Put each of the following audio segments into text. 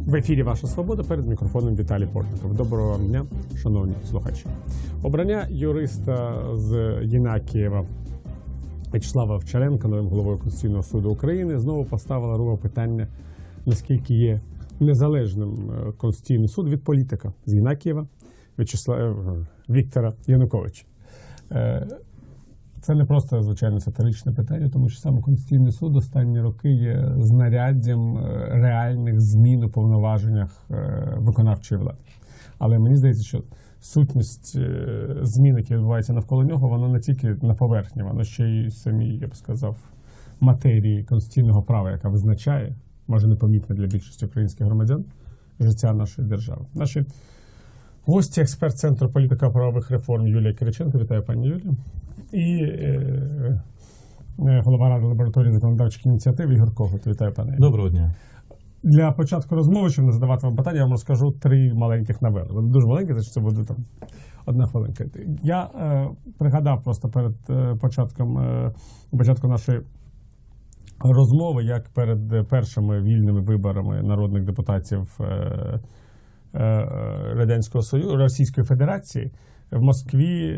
В ефірі «Ваша свобода», перед мікрофоном Віталій Портников. Доброго вам дня, шановні слухачі. Обрання юриста з Єнакієва В'ячеслава Овчаренка новим головою Конституційного суду України знову поставила рубе питання, наскільки є незалежним Конституційний суд від політика з Єнакієва Віктора Януковича. Це не просто, звичайно, сатиричне питання, тому що саме Конституційний суд останні роки є знаряддям реальних змін у повноваженнях виконавчої влади. Але мені здається, що сутність змін, які відбуваються навколо нього, воно не тільки на поверхні, воно ще й самій, я б сказав, матерії конституційного права, яка визначає, може непомітно для більшості українських громадян, життя нашої держави. Наші гості, експерт Центру політико-правових реформ Юлія Кириченко. Вітаю, пані Юлію. І голова Ради лабораторії законодавчих ініціатив Ігор Когут. Вітаю, пане. Доброго дня. Для початку розмови, щоб не задавати вам питання, я вам розкажу 3 маленьких новели. Вони дуже маленькі, значить це буде там 1 хвилинка. Я пригадав просто перед початком нашої розмови, як перед першими вільними виборами народних депутатів Радянського Союзу, Російської Федерації в Москві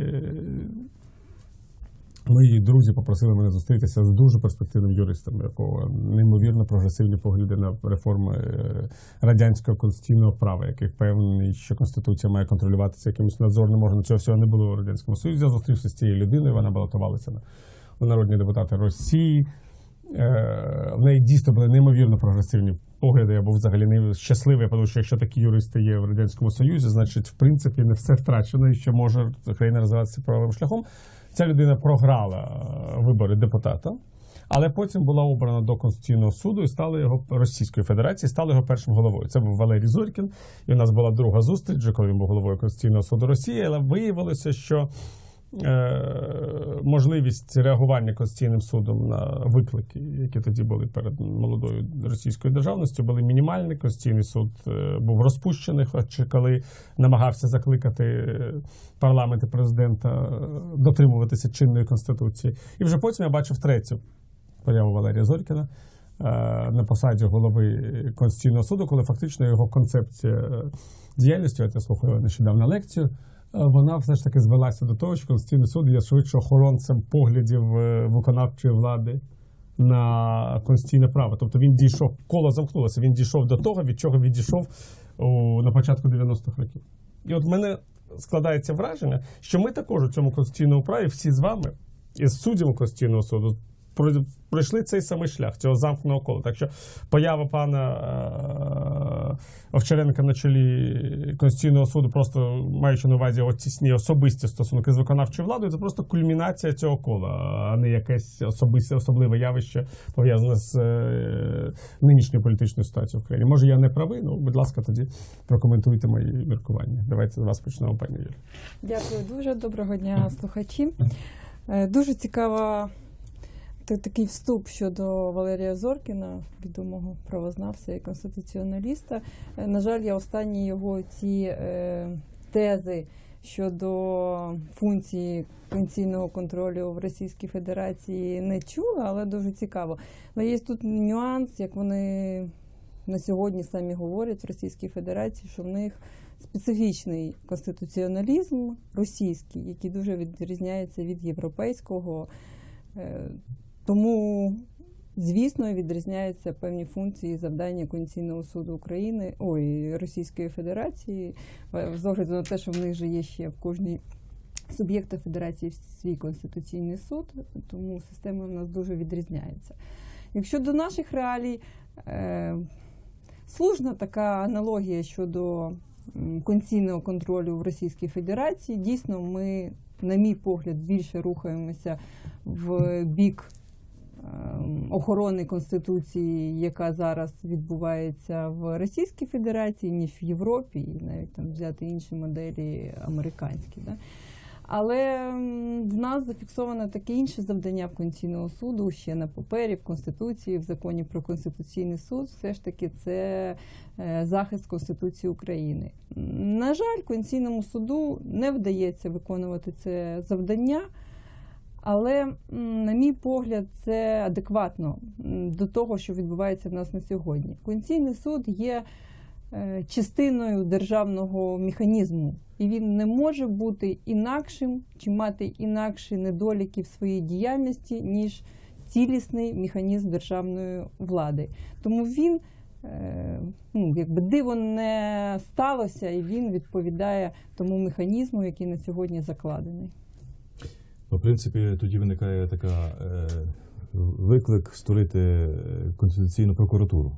мої друзі попросили мене зустрітися з дуже перспективним юристом, якого неймовірно прогресивні погляди на реформи радянського конституційного права, який впевнений, що Конституція має контролюватися якимось надзорним органом. Цього всього не було в Радянському Союзі. Я зустрівся з цією людиною, вона балотувалася на народні депутати Росії. В неї дійсно були неймовірно прогресивні погляди. Я був взагалі щасливий, тому що якщо такі юристи є в Радянському Союзі, значить, в принципі, не все втрачено і що може країна розвиватися правовим шляхом. Ця людина програла вибори депутата, але потім була обрана до Конституційного суду і стала його Російської Федерації, стала його першим головою. Це був Валерій Зорькін, і у нас була друга зустріч, коли він був головою Конституційного суду Росії, але виявилося, що можливість реагування Конституційним судом на виклики, які тоді були перед молодою російською державністю, були мінімальні. Конституційний суд був розпущений, хоч коли намагався закликати парламент і президента дотримуватися чинної Конституції. І вже потім я бачив третю появу Валерія Зорькіна на посаді голови Конституційного суду, коли фактично його концепція діяльності, я слухав нещодавно лекцію, вона все ж таки звелася до того, що Конституційний суд є швидше охоронцем поглядів виконавчої влади на конституційне право. Тобто він дійшов, коло замкнулося, він дійшов до того, від чого відійшов на початку 90-х років. І от в мене складається враження, що ми також у цьому конституційному праві всі з вами, із суддями Конституційного суду, пройшли цей самий шлях, цього замкненого кола. Так що поява пана Овчаренка на чолі Конституційного суду, просто маючи на увазі тісні особисті стосунки з виконавчою владою, це просто кульмінація цього кола, а не якесь особливе явище, пов'язане з нинішньою політичною ситуацією в країні. Може, я не правий? Ну, будь ласка, тоді прокоментуйте мої міркування. Давайте з вас почнемо, пані Юлі. Дякую дуже. Доброго дня, слухачі. Дуже цікава такий вступ щодо Валерія Зорькіна, відомого правознавця і конституціоналіста. На жаль, я останні його ці тези щодо функції конституційного контролю в Російській Федерації не чула, але дуже цікаво. Але є тут нюанс, як вони на сьогодні самі говорять в Російській Федерації, що в них специфічний конституціоналізм російський, який дуже відрізняється від європейського. Тому, звісно, відрізняються певні функції і завдання Конституційного суду України, Російської Федерації, з огляду на те, що в них же є ще в кожній суб'єкта Федерації свій Конституційний суд, тому система в нас дуже відрізняється. Якщо до наших реалій, слушна така аналогія щодо конституційного контролю в Російській Федерації. Дійсно, ми, на мій погляд, більше рухаємося в бік охорони Конституції, яка зараз відбувається в Російській Федерації, ніж в Європі, і навіть там взяти інші моделі американські. Да? Але в нас зафіксовано таке інше завдання в Конституційного суду, ще на папері, в Конституції, в Законі про Конституційний суд, все ж таки це захист Конституції України. На жаль, Конституційному суду не вдається виконувати це завдання, але, на мій погляд, це адекватно до того, що відбувається в нас на сьогодні. Конституційний суд є частиною державного механізму. І він не може бути інакшим чи мати інакші недоліки в своїй діяльності, ніж цілісний механізм державної влади. Тому він, якби диво не сталося, і він відповідає тому механізму, який на сьогодні закладений. В принципі, тоді виникає виклик створити Конституційну прокуратуру.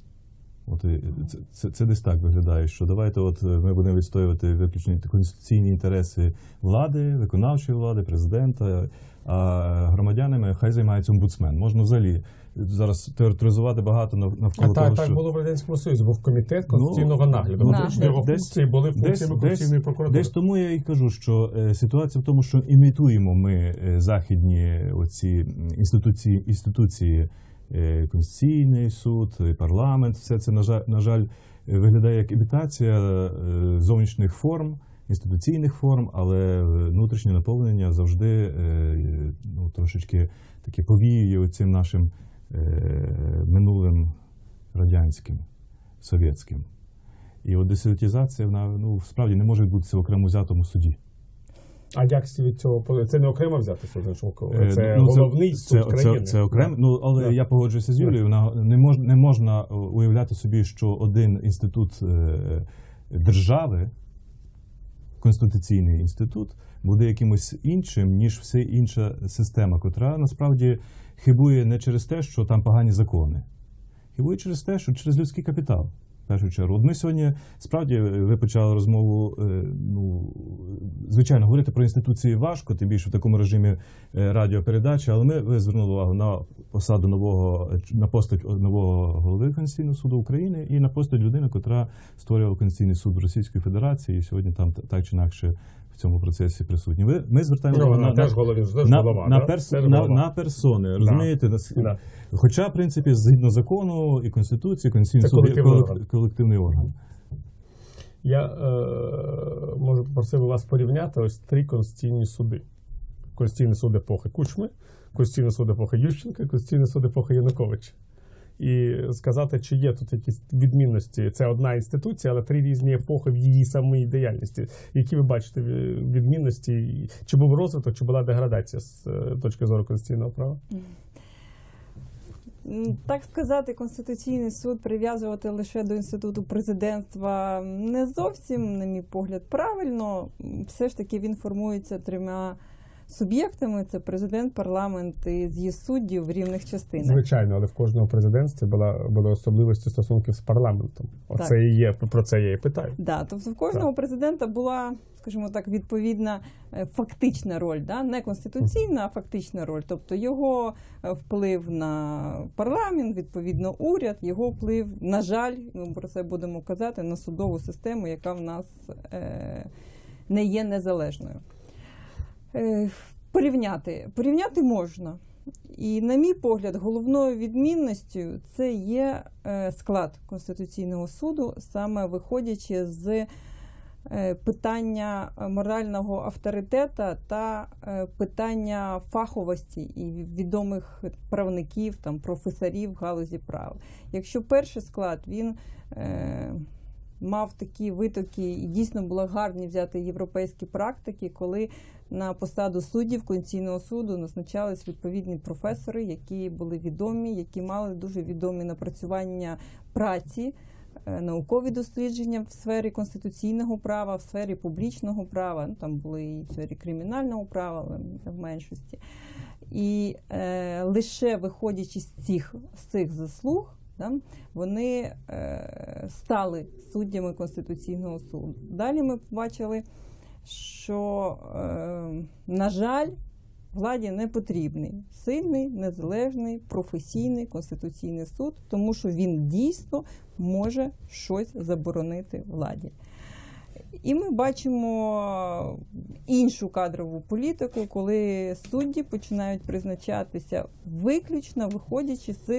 Це десь так виглядає, що давайте ми будемо відстоювати виключно конституційні інтереси влади, виконавчої влади, президента, а громадянами хай займається омбудсмен. Можна взагалі зараз теоретизувати багато навколо того, що... Так було в Радянському Союзі, був комітет конституційного нагляду. Його функції були функціями Конституційної прокуратури. Десь тому я і кажу, що ситуація в тому, що імітуємо ми західні оці інституції, Конституційний суд, парламент, все це, на жаль, виглядає як імітація зовнішніх форм, інституційних форм, але внутрішнє наповнення завжди трошечки таке повіює цим нашим минулим радянським, совєтським. І десятизація, вона справді не може відбутися в окремо взятому суді. А як від цього? Це не окремо взяти суд? Це головний суд країни? Це окремо, але я погоджуюся з Юлією, не можна уявляти собі, що один інститут держави, Конституційний інститут, буде якимось іншим, ніж вся інша система, котра насправді хибує не через те, що там погані закони. Хибує через те, що через людський капітал. В першу чергу. Ми сьогодні, справді, ви почали розмову, звичайно, говорити про інституції важко, тим більше в такому режимі радіопередачі, але ви звернули увагу на посаду на постать нового голови Конституційного суду України і на постать людини, яка створювала Конституційний суд Російської Федерації і сьогодні там так чи інакше в цьому процесі присутні. Ми звертаємо увагу на персони, розумієте? Хоча, в принципі, згідно закону і Конституції, Конституційний суд колективний орган. Я можу попросити вас порівняти ось 3 конституційні суди. Конституційний суд епохи Кучми, Конституційний суд епохи Ющенка, Конституційний суд епохи Януковича. І сказати, чи є тут якісь відмінності. Це одна інституція, але 3 різні епохи в її самій діяльності. Які ви бачите відмінності? Чи був розвиток, чи була деградація з точки зору конституційного права? Так сказати, Конституційний суд прив'язувати лише до інституту президентства не зовсім, на мій погляд, правильно. Все ж таки він формується 3 суб'єктами – це президент, парламент і з'їзд суддів в рівних частинах. Звичайно, але в кожному президентстві були особливості стосунків з парламентом. Оце і є, про це я і питаю. Да, тобто в кожного президента була, скажімо так, відповідна фактична роль, не конституційна, а фактична роль. Тобто його вплив на парламент, відповідно уряд, його вплив, на жаль, ми про це будемо казати, на судову систему, яка в нас не є незалежною. Порівняти можна. І, на мій погляд, головною відмінністю це є склад Конституційного суду, саме виходячи з питання морального авторитета та питання фаховості і відомих правників, професорів в галузі права. Якщо перший склад, він мав такі витоки, і дійсно було гарні взяти європейські практики, коли на посаду суддів Конституційного суду назначались відповідні професори, які були відомі, які мали дуже відомі напрацювання праці, наукові дослідження в сфері конституційного права, в сфері публічного права, там були і в сфері кримінального права, але в меншості. І лише виходячи з цих заслуг, вони стали суддями Конституційного суду. Далі ми побачили, що, на жаль, владі не потрібний сильний, незалежний, професійний Конституційний суд, тому що він дійсно може щось заборонити владі. І ми бачимо іншу кадрову політику, коли судді починають призначатися виключно виходячи з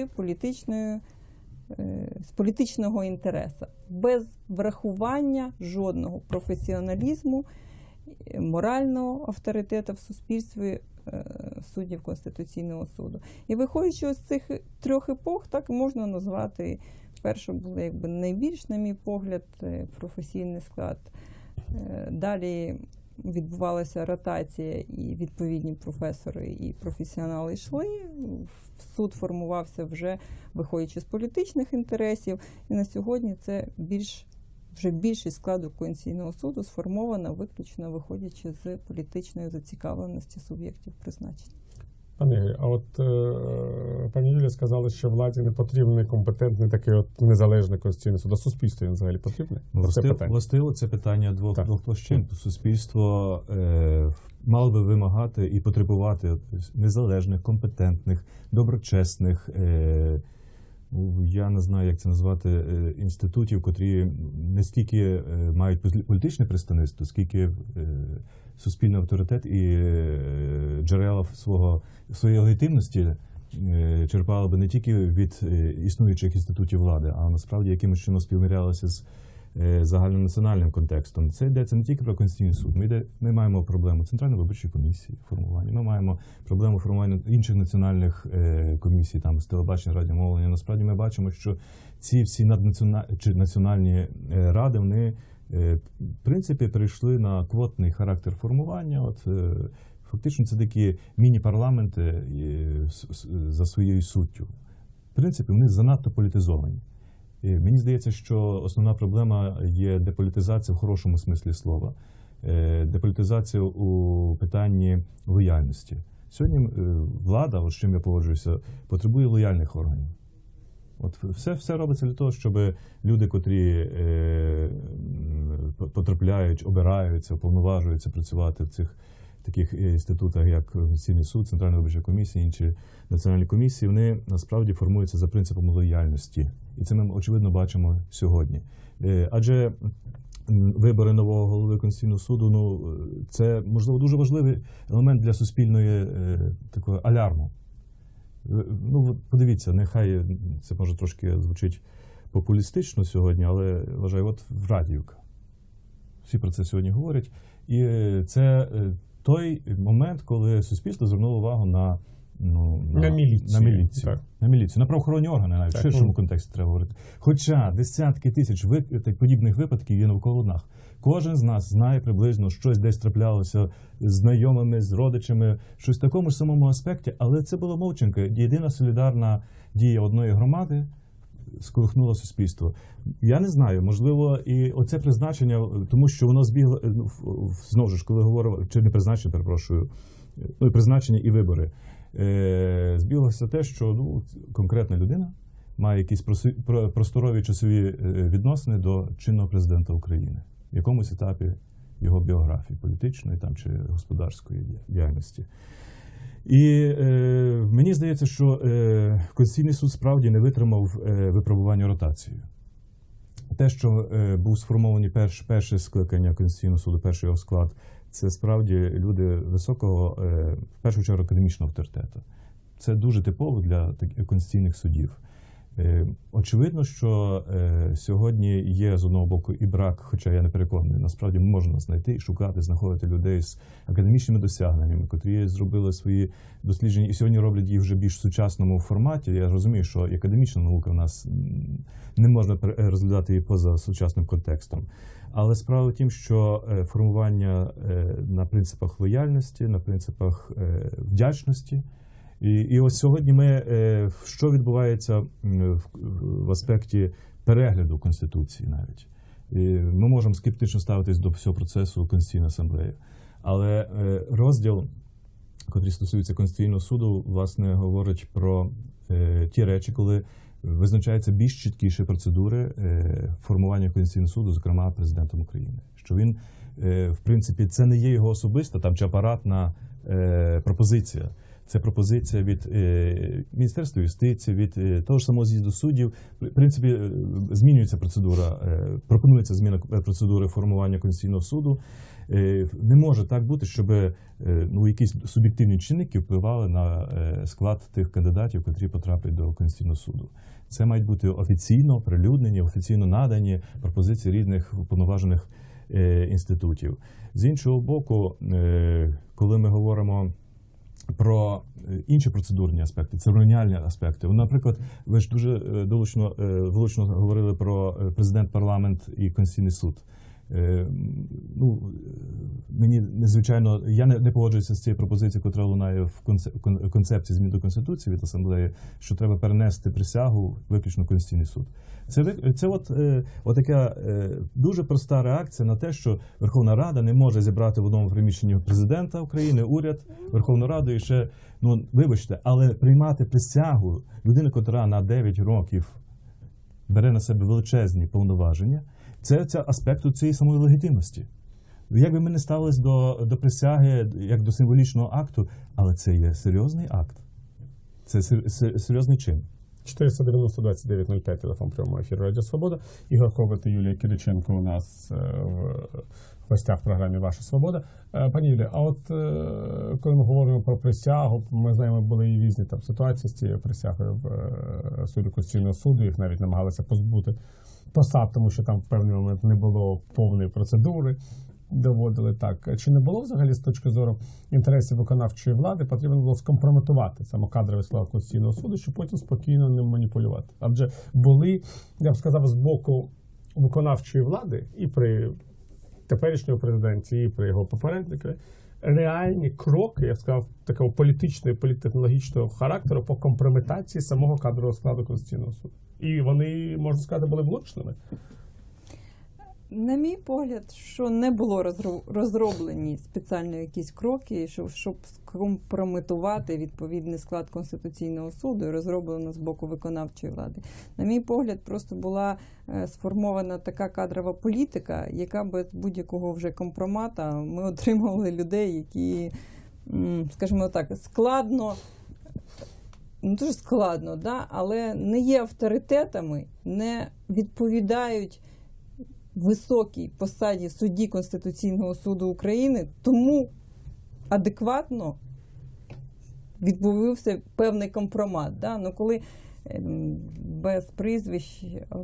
політичного інтересу, без врахування жодного професіоналізму, морального авторитету в суспільстві суддів Конституційного суду. І виходячи з цих 3 епох, так можна назвати перше було якби найбільш, на мій погляд, професійний склад. Далі відбувалася ротація, і відповідні професори і професіонали йшли. Суд формувався вже виходячи з політичних інтересів. І на сьогодні це вже більшість складу Конституційного суду сформована виключно виходячи з політичної зацікавленості суб'єктів призначення. Пане Ігорі, а от пані Юлія сказала, що владі не потрібний компетентний такий от незалежний Конституційний суд. А суспільству він взагалі потрібне? Властиво це питання двох площин. Суспільство мало би вимагати і потребувати незалежних, компетентних, доброчесних, я не знаю, як це назвати, інститутів, котрі не стільки мають політичне представництво, скільки суспільний авторитет і джерела своєї легітимності черпали би не тільки від існуючих інститутів влади, а насправді якимось чином співмірялися з загальнонаціональним контекстом. Це йдеться не тільки про Конституційний суд. Ми маємо проблему Центральної виборчої комісії формування, ми маємо проблему формування інших національних комісій, там з телебачення, радіомовлення. Насправді ми бачимо, що ці всі національні ради, вони в принципі перейшли на квотний характер формування. Фактично це такі міні-парламенти за своєю суттю. В принципі, вони занадто політизовані. І мені здається, що основна проблема є деполітизація в хорошому смислі слова. Деполітизація у питанні лояльності. Сьогодні влада, з чим я погоджуюся, потребує лояльних органів. Все робиться для того, щоб люди, котрі потрапляють, обираються, уповноважуються працювати в цих таких інститутах, як Конституційний суд, Центральна виборча комісія, інші національні комісії, вони насправді формуються за принципом лояльності. І це ми, очевидно, бачимо сьогодні. Адже вибори нового голови Конституційного суду, це, можливо, дуже важливий елемент для суспільної такого алярму. Подивіться, нехай це може трошки звучить популістично сьогодні, але вважаю, в Радіївка. Всі про це сьогодні говорять. І це той момент, коли суспільство звернуло увагу на міліцію. На правоохоронні органи, навіть в ширшому контексті треба говорити. Хоча десятки тисяч подібних випадків є навколо нас. Кожен з нас знає приблизно, щось десь траплялося з знайомими, з родичами, щось в такому ж самому аспекті, але це була мовчанка. Єдина солідарна дія одної громади сколихнуло суспільство. Я не знаю, можливо, і оце призначення, тому що воно збігло, знову ж, коли говоримо, чи не призначення, перепрошую, призначення і вибори, збіглося те, що конкретна людина має якісь просторові часові відносини до чинного президента України в якомусь етапі його біографії, політичної там, чи господарської діяльності. І мені здається, що Конституційний суд справді не витримав випробування ротацією. Те, що був сформований перше скликання Конституційного суду, перший його склад, це справді люди високого, в першу чергу, академічного авторитету. Це дуже типово для конституційних судів. Очевидно, що сьогодні є з одного боку і брак, хоча я не переконаний, насправді можна знайти і шукати, знаходити людей з академічними досягненнями, котрі зробили свої дослідження і сьогодні роблять їх вже більш в сучасному форматі. Я розумію, що академічна наука в нас не можна розглядати її поза сучасним контекстом. Але справа в тім, що формування на принципах лояльності, на принципах вдячності. І ось сьогодні що відбувається в аспекті перегляду Конституції навіть. Ми можемо скептично ставитись до всього процесу Конституційної асамблеї. Але розділ, який стосується Конституційного суду, власне, говорить про ті речі, коли визначаються більш чіткіші процедури формування Конституційного суду, зокрема президентом України. Що він, в принципі, це не є його особиста там, чи апаратна пропозиція. Це пропозиція від Міністерства юстиції, від того ж самого з'їзду суддів. В принципі, змінюється процедура, пропонується зміна процедури формування Конституційного суду. Не може так бути, щоб якісь суб'єктивні чинники впливали на склад тих кандидатів, які потраплять до Конституційного суду. Це мають бути офіційно оприлюднені, офіційно надані пропозиції різних уповноважених інститутів. З іншого боку, коли ми говоримо про інші процедурні аспекти, церемоніальні аспекти. Наприклад, ви ж дуже влучно говорили про президент, парламент і Конституційний суд. Мені незвичайно, я не погоджуюся з цією пропозицією, яка лунає в концепції змін до Конституції від Асамблеї, що треба перенести присягу виключно в Конституційний суд. Це така дуже проста реакція на те, що Верховна Рада не може зібрати в одному приміщенні президента України, уряд, Верховну Раду і ще, вибачте, але приймати присягу людини, котра на 9 років бере на себе величезні повноваження, це аспект цієї самої легітимності. Як би ми не ставились до присяги, як до символічного акту, але це є серйозний акт. Це серйозний чин. 490-29-05, телефон прямого ефіру Радіо Свобода. Ігор Коваль і Юлія Кириченко у нас в гостях в програмі «Ваша свобода». Пані Юлія, а от коли ми говоримо про присягу, ми знаємо, були і різні там ситуації з цією присягою в суді Конституційного суду, їх навіть намагалися позбути посад, тому що там в певний момент не було повної процедури, доводили так. Чи не було взагалі з точки зору інтересів виконавчої влади, потрібно було скомпрометувати самокадровий склад Конституційного суду, щоб потім спокійно ним маніпулювати? Адже були, я б сказав, з боку виконавчої влади і при теперішньому президенті, і при його попереднику реальні кроки, я б сказав, такого політичного і політтехнологічного характеру по компрометації самого кадрового складу Конституційного суду. І вони, можна сказати, були влучними. На мій погляд, що не було розроблені спеціально якісь кроки, щоб скомпрометувати відповідний склад Конституційного суду, і розроблено з боку виконавчої влади. На мій погляд, просто була сформована така кадрова політика, яка без будь-якого вже компромата ми отримували людей, які, скажімо так, складно, дуже складно, да? Але не є авторитетами, не відповідають високій посаді судді Конституційного суду України, тому адекватно відбувався певний компромат. Да? Коли без прізвищ,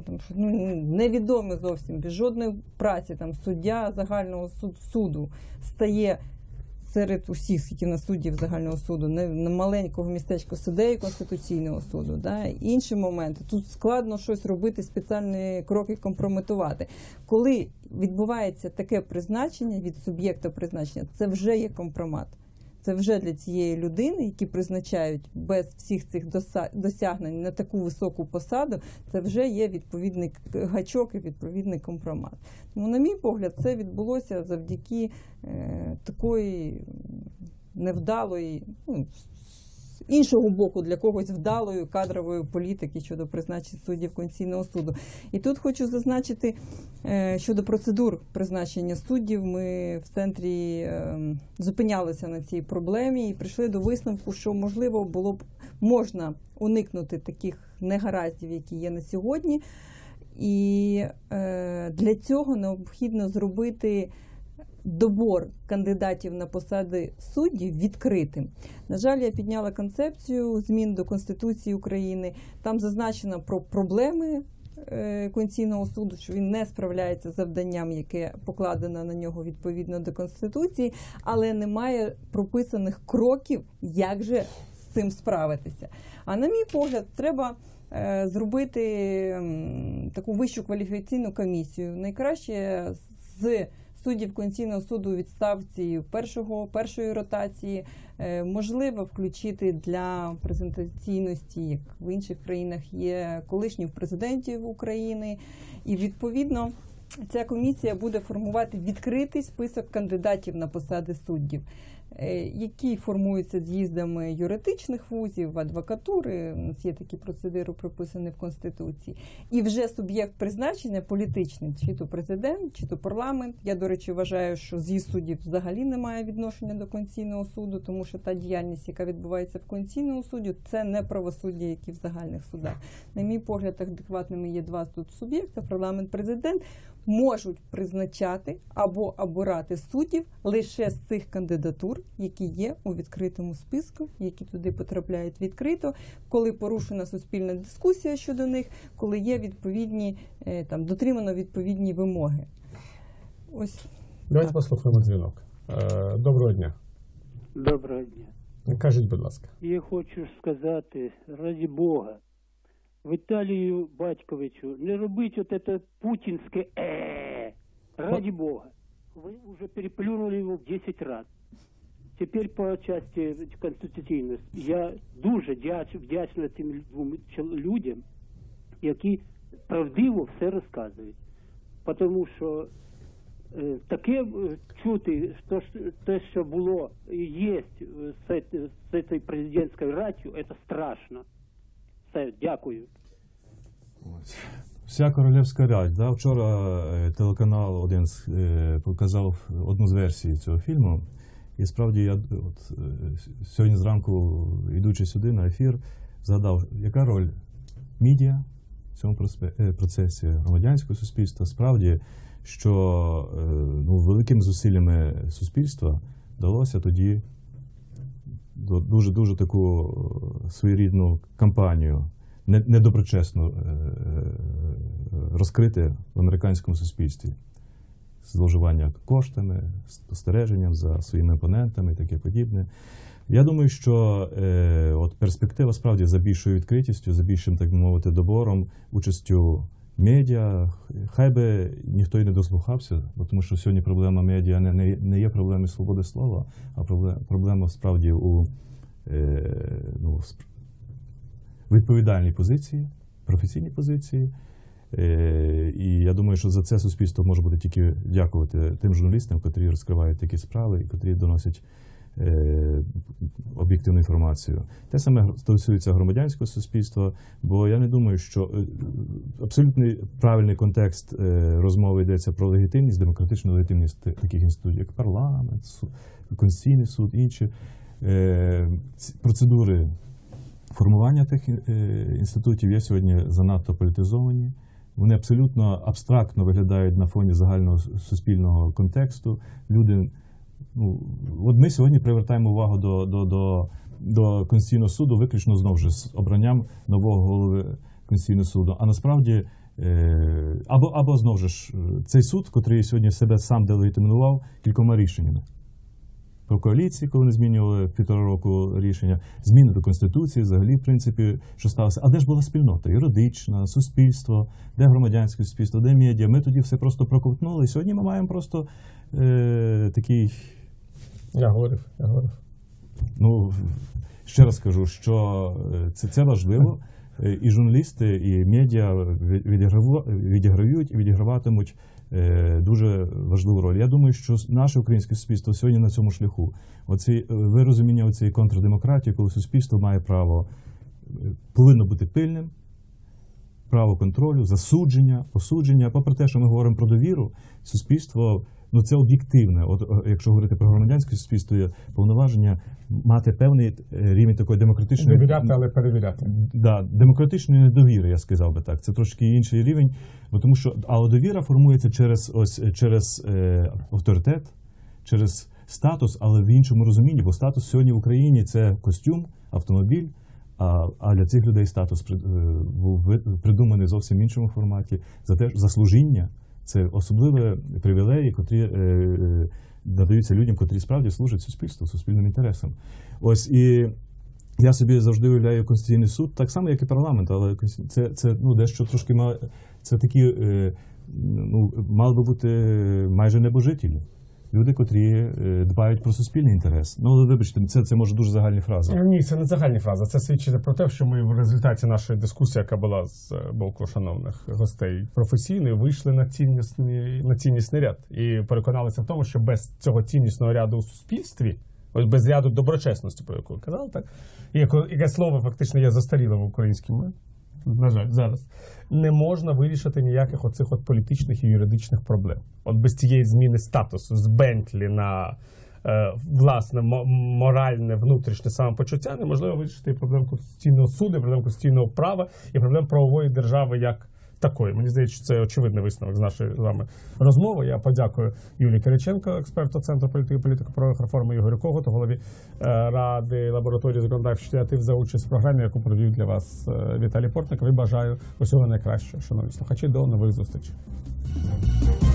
невідомі зовсім, без жодної праці, суддя загального суду стає серед усіх, які на суддів загального суду, не маленького містечка суддею Конституційного суду. Да? Інші моменти. Тут складно щось робити, спеціальні кроки компрометувати. Коли відбувається таке призначення від суб'єкта призначення, це вже є компромат. Це вже для цієї людини, які призначають без всіх цих досягнень на таку високу посаду, це вже є відповідний гачок і відповідний компромат. Тому, на мій погляд, це відбулося завдяки такої невдалої, з іншого боку, для когось вдалої кадрової політики щодо призначення суддів Конституційного суду. І тут хочу зазначити, щодо процедур призначення суддів, ми в центрі зупинялися на цій проблемі і прийшли до висновку, що, можливо, можна уникнути таких негараздів, які є на сьогодні. І для цього необхідно зробити добор кандидатів на посади суддів відкритим. На жаль, я підняла концепцію змін до Конституції України. Там зазначено про проблеми Конституційного суду, що він не справляється з завданням, яке покладено на нього відповідно до Конституції, але немає прописаних кроків, як же з цим справитися. А на мій погляд, треба зробити таку вищу кваліфікаційну комісію. Найкраще з суддів Конституційного суду у відставці першої ротації, можливо включити для презентаційності, як в інших країнах є колишніх президентів України. І, відповідно, ця комісія буде формувати відкритий список кандидатів на посади суддів, які формуються з'їздами юридичних вузів, адвокатури, у нас є такі процедури прописані в Конституції, і вже суб'єкт призначення політичний, чи то президент, чи то парламент. Я, до речі, вважаю, що з'їзд суддів взагалі не має відношення до Конституційного суду, тому що та діяльність, яка відбувається в Конституційному суді, це не правосуддя, як і в загальних судах. На мій погляд, адекватними є два тут суб'єкти, парламент, президент, можуть призначати або обирати суддів лише з цих кандидатур, які є у відкритому списку, які туди потрапляють відкрито, коли порушена суспільна дискусія щодо них, коли є відповідні, дотримано відповідні вимоги. Ось. Давайте послухаємо дзвінок. Доброго дня. Доброго дня. Кажіть, будь ласка. Я хочу сказати, раді Бога, Віталію Батьковичу, не робіть от це путінське раді Бога. Ви вже переплюнули його в 10 разів. Тепер по части конституційності. Я дуже вдячна тим двом людям, які правдиво все розказують. Тому що таке чути, те, що було і є з цією президентською раттю, це страшно. Все, дякую. Вся королівська рать. Да? Вчора телеканал один показав одну з версій цього фільму. І справді я сьогодні зранку, йдучи сюди на ефір, згадав, яка роль медіа в цьому процесі громадянського суспільства. Справді, що великими зусиллями суспільства вдалося тоді дуже таку своєрідну кампанію недоброчесно розкрити в американському суспільстві. Зловживання коштами, спостереженням за своїми опонентами і таке подібне. Я думаю, що от перспектива справді за більшою відкритістю, за більшим, так би мовити, добором, участю медіа, хай би ніхто й не дослухався, тому що сьогодні проблема медіа не є проблемою свободи слова, а проблема справді у відповідальній позиції, професійній позиції. І я думаю, що за це суспільство може буде тільки дякувати тим журналістам, котрі розкривають такі справи і котрі доносять об'єктивну інформацію. Те саме стосується громадянського суспільства, бо я не думаю, що абсолютно правильний контекст розмови йдеться про легітимність, демократичну легітимність таких інститутів, як парламент, Конституційний суд, інші процедури формування тих інститутів є сьогодні занадто політизовані. Вони абсолютно абстрактно виглядають на фоні загального суспільного контексту. Люди, от ми сьогодні привертаємо увагу до Конституційного суду виключно знову ж з обранням нового голови Конституційного суду. А насправді, або знову ж цей суд, котрий сьогодні себе сам делегітимував кількома рішеннями. Про коаліції, коли не змінювали 1,5 року рішення, зміни до Конституції, взагалі, в принципі, що сталося. А де ж була спільнота? Юридична, суспільство, де громадянське суспільство, де медіа? Ми тоді все просто проковтнули. І сьогодні ми маємо просто такий... Я говорив. Ще раз кажу, що це важливо. І журналісти, і медіа відіграють і відіграватимуть дуже важливу роль. Я думаю, що наше українське суспільство сьогодні на цьому шляху. Ви розуміння цієї контрдемократії, коли суспільство має право, повинно бути пильним, право контролю, засудження, осудження. Попри те, що ми говоримо про довіру, суспільство, це об'єктивне. От якщо говорити про громадянське суспільство, є повноваження мати певний рівень такої демократичної... Довіряти, але перевіряти. Да, демократичної недовіри, я сказав би так. Це трошки інший рівень, тому що довіра формується через авторитет, через статус, але в іншому розумінні, бо статус сьогодні в Україні – це костюм, автомобіль, а для цих людей статус був придуманий зовсім в іншому форматі. За служіння – це особливі привілеї, котрі надаються людям, котрі справді служать суспільству, суспільним інтересам. Ось, і я собі завжди уявляю Конституційний суд, так само, як і парламент, але це дещо трошки це такі, мали би бути майже небожителі. Люди, котрі дбають про суспільний інтерес. Вибачте, це може дуже загальні фрази. Ні, це не загальні фрази. Це свідчить про те, що ми в результаті нашої дискусії, яка була з боку шановних гостей професійної, вийшли на ціннісний ряд. І переконалися в тому, що без цього ціннісного ряду у суспільстві, ось без ряду доброчесності, про яку ви казали, так? Яке слово фактично є застарілим в українській мові, на жаль, зараз, не можна вирішити ніяких оцих політичних і юридичних проблем. От без цієї зміни статусу з Бентлі на власне моральне внутрішнє самопочуття неможливо вирішити і проблему Конституційного суду, і проблему конституційного права, і проблему правової держави як такої. Мені здається, що це очевидний висновок з нашої з вами розмови. Я подякую Юлії Кириченко, експерту Центру політики і політико-правових реформ, Ігорю Когуту, голові Ради лабораторії законодавчих ініціатив, за участь в програмі, яку провів для вас Віталій Портников. І бажаю усього найкращого, шановні слухачі. До нових зустрічей.